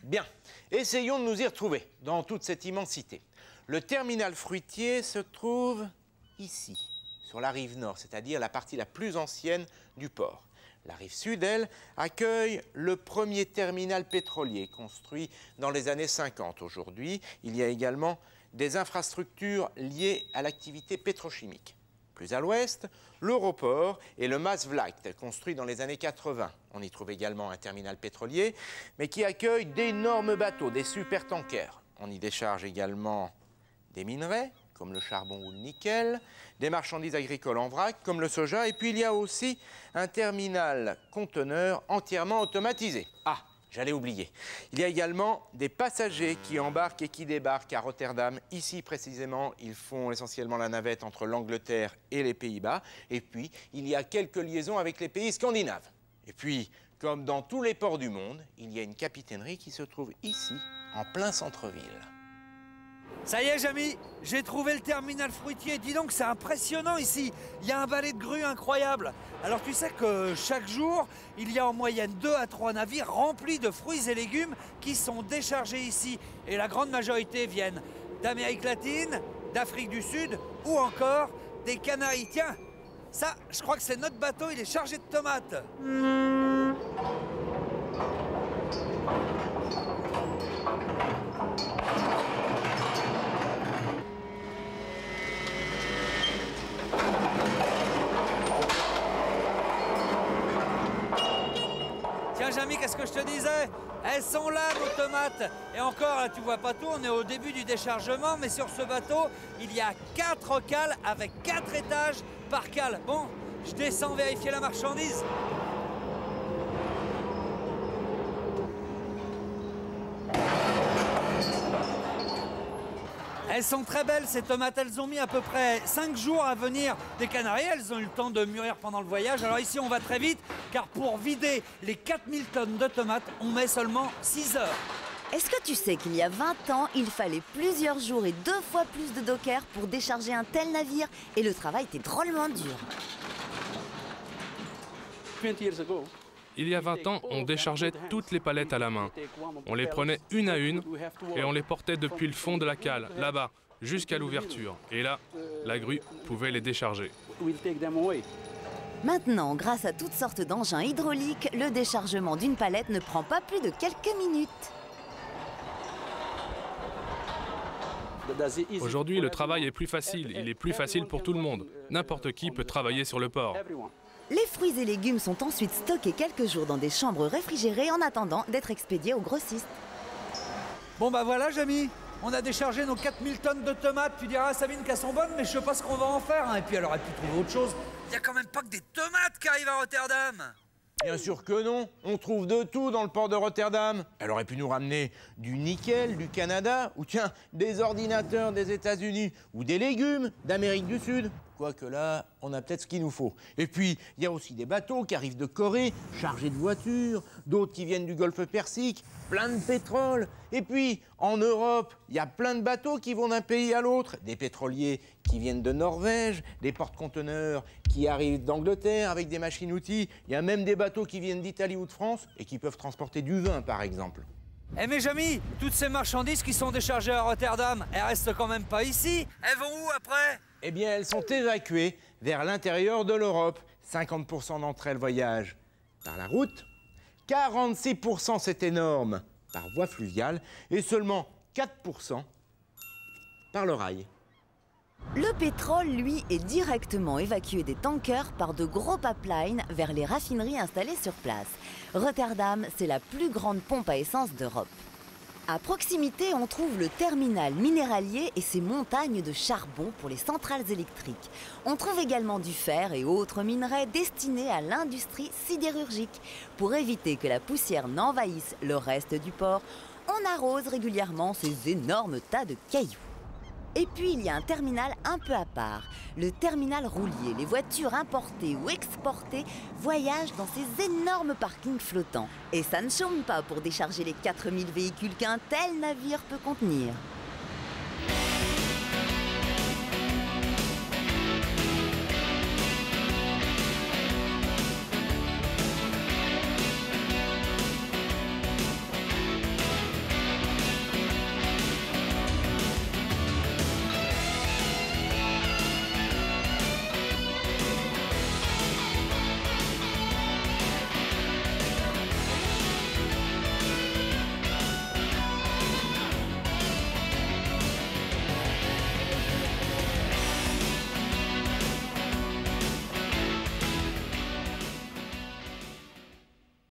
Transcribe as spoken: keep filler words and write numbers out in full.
Bien, essayons de nous y retrouver dans toute cette immensité. Le terminal fruitier se trouve ici, sur la rive nord, c'est-à-dire la partie la plus ancienne du port. La rive sud, elle, accueille le premier terminal pétrolier construit dans les années cinquante. Aujourd'hui, il y a également des infrastructures liées à l'activité pétrochimique. Plus à l'ouest, l'Europort et le Maasvlakte, construit dans les années quatre-vingt. On y trouve également un terminal pétrolier, mais qui accueille d'énormes bateaux, des supertankers. On y décharge également des minerais, comme le charbon ou le nickel, des marchandises agricoles en vrac, comme le soja, et puis il y a aussi un terminal conteneur entièrement automatisé. Ah, j'allais oublier. Il y a également des passagers qui embarquent et qui débarquent à Rotterdam. Ici, précisément, ils font essentiellement la navette entre l'Angleterre et les Pays-Bas. Et puis, il y a quelques liaisons avec les pays scandinaves. Et puis, comme dans tous les ports du monde, il y a une capitainerie qui se trouve ici, en plein centre-ville. Ça y est, Jamy, j'ai trouvé le terminal fruitier. Dis donc, c'est impressionnant ici. Il y a un balai de grues incroyable. Alors, tu sais que chaque jour, il y a en moyenne deux à trois navires remplis de fruits et légumes qui sont déchargés ici. Et la grande majorité viennent d'Amérique latine, d'Afrique du Sud ou encore des Canaries. Tiens, ça, je crois que c'est notre bateau, il est chargé de tomates. Tiens, Jamy, qu'est-ce que je te disais? Elles sont là, nos tomates. Et encore, là, tu vois pas tout, on est au début du déchargement, mais sur ce bateau, il y a quatre cales avec quatre étages par cale. Bon, je descends vérifier la marchandise. Elles sont très belles, ces tomates. Elles ont mis à peu près cinq jours à venir des Canaries. Elles ont eu le temps de mûrir pendant le voyage. Alors ici, on va très vite, car pour vider les quatre mille tonnes de tomates, on met seulement six heures. Est-ce que tu sais qu'il y a vingt ans, il fallait plusieurs jours et deux fois plus de dockers pour décharger un tel navire? Et le travail était drôlement dur. Il y a vingt ans, on déchargeait toutes les palettes à la main. On les prenait une à une et on les portait depuis le fond de la cale, là-bas, jusqu'à l'ouverture. Et là, la grue pouvait les décharger. Maintenant, grâce à toutes sortes d'engins hydrauliques, le déchargement d'une palette ne prend pas plus de quelques minutes. Aujourd'hui, le travail est plus facile. Il est plus facile pour tout le monde. N'importe qui peut travailler sur le port. Les fruits et légumes sont ensuite stockés quelques jours dans des chambres réfrigérées en attendant d'être expédiés aux grossistes. Bon bah voilà, Jamy, on a déchargé nos quatre mille tonnes de tomates. Tu diras à Sabine qu'elles sont bonnes, mais je sais pas ce qu'on va en faire. Hein. Et puis elle aurait pu trouver autre chose. Il y a quand même pas que des tomates qui arrivent à Rotterdam. Bien sûr que non, on trouve de tout dans le port de Rotterdam. Elle aurait pu nous ramener du nickel du Canada, ou tiens, des ordinateurs des États-Unis, ou des légumes d'Amérique du Sud. Quoique là, on a peut-être ce qu'il nous faut. Et puis, il y a aussi des bateaux qui arrivent de Corée, chargés de voitures, d'autres qui viennent du golfe Persique, plein de pétrole. Et puis, en Europe, il y a plein de bateaux qui vont d'un pays à l'autre, des pétroliers qui viennent de Norvège, des porte-conteneurs qui arrivent d'Angleterre avec des machines-outils. Il y a même des bateaux qui viennent d'Italie ou de France et qui peuvent transporter du vin, par exemple. Eh mais Jamy, toutes ces marchandises qui sont déchargées à Rotterdam, elles restent quand même pas ici. Elles vont où après? Eh bien, elles sont évacuées vers l'intérieur de l'Europe. cinquante pour cent d'entre elles voyagent par la route, quarante-six pour cent, c'est énorme, par voie fluviale, et seulement quatre pour cent par le rail. Le pétrole, lui, est directement évacué des tankers par de gros pipelines vers les raffineries installées sur place. Rotterdam, c'est la plus grande pompe à essence d'Europe. À proximité, on trouve le terminal minéralier et ses montagnes de charbon pour les centrales électriques. On trouve également du fer et autres minerais destinés à l'industrie sidérurgique. Pour éviter que la poussière n'envahisse le reste du port, on arrose régulièrement ces énormes tas de cailloux. Et puis, il y a un terminal un peu à part, le terminal roulier. Les voitures importées ou exportées voyagent dans ces énormes parkings flottants. Et ça ne chôme pas pour décharger les quatre mille véhicules qu'un tel navire peut contenir.